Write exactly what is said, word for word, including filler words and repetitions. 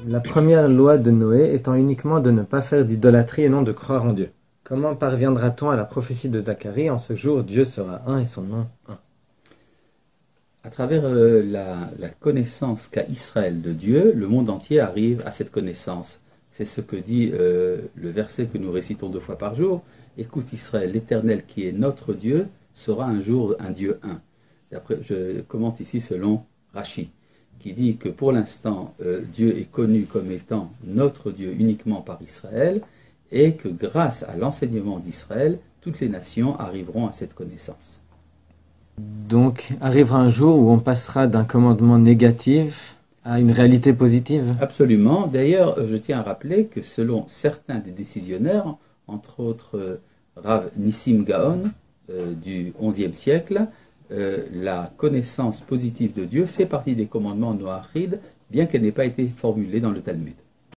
La première loi de Noé étant uniquement de ne pas faire d'idolâtrie et non de croire en Dieu. Comment parviendra-t-on à la prophétie de Zacharie? En ce jour, Dieu sera un et son nom un. À travers euh, la, la connaissance qu'a Israël de Dieu, le monde entier arrive à cette connaissance. C'est ce que dit euh, le verset que nous récitons deux fois par jour. Écoute Israël, l'Éternel qui est notre Dieu sera un jour un Dieu un. D'après, je commente ici selon Rachi, qui dit que pour l'instant, euh, Dieu est connu comme étant notre Dieu uniquement par Israël, et que grâce à l'enseignement d'Israël, toutes les nations arriveront à cette connaissance. Donc, arrivera un jour où on passera d'un commandement négatif à une réalité positive? Absolument. D'ailleurs, je tiens à rappeler que selon certains des décisionnaires, entre autres euh, Rav Nissim Gaon euh, du onzième siècle, euh, la connaissance positive de Dieu fait partie des commandements noachides, bien qu'elle n'ait pas été formulée dans le Talmud.